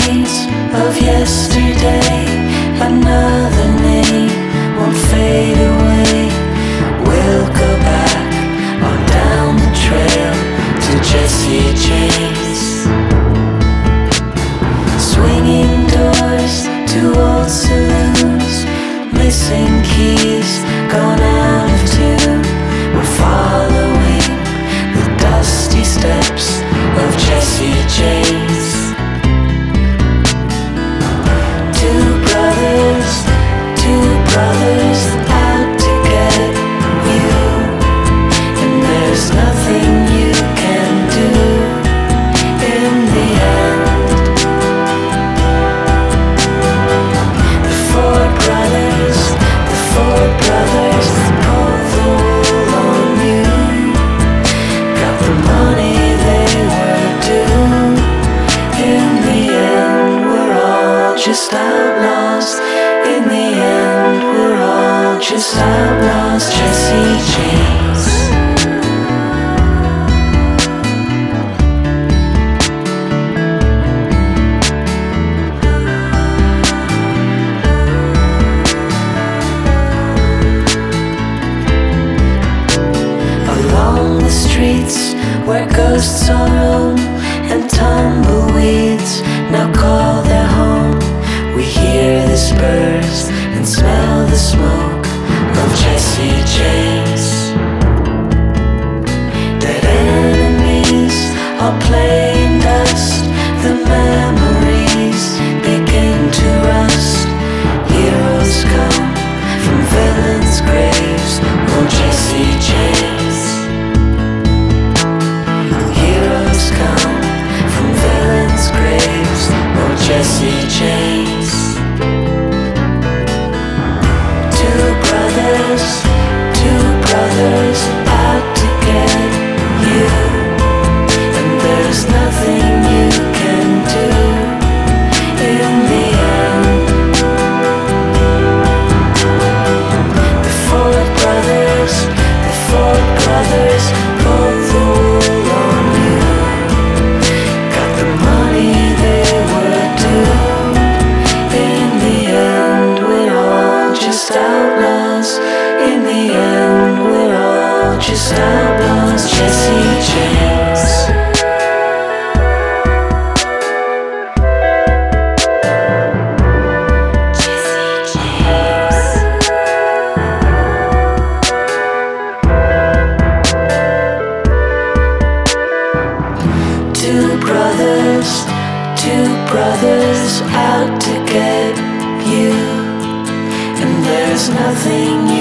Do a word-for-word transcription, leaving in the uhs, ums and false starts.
memories of yesterday. Another name won't fade away. We'll go back on down the trail to Jesse James. Swinging doors to old saloons, missing keys, gone out of tune. We're following the dusty steps of Jesse James. Two brothers, two brothers out to get you, and there's nothing you can do in the end. The Ford brothers, the Ford brothers pulled the wool on you, got the money they were due. In the end, we're all just outlaws. In the end, we're all just outlaws. Jesse James. Along the streets where ghosts all roam and tumbleweeds now call their home, we hear the spurs and smell the smoke of Jesse James. Dead enemies all playing dust, the memories begin to rust. Heroes come from villains' graves, oh Jesse James. Heroes come from villains' graves, oh Jesse James. Two brothers, two brothers out to get you, and there's nothing you can do in the end. The Ford brothers, the Ford brothers pulled the wool on you, got the money they were due. In the end, we're all just outlaws. In the end, we're all just outlaws. Jesse James. Jesse James. Two brothers, two brothers out to get you, and there's nothing you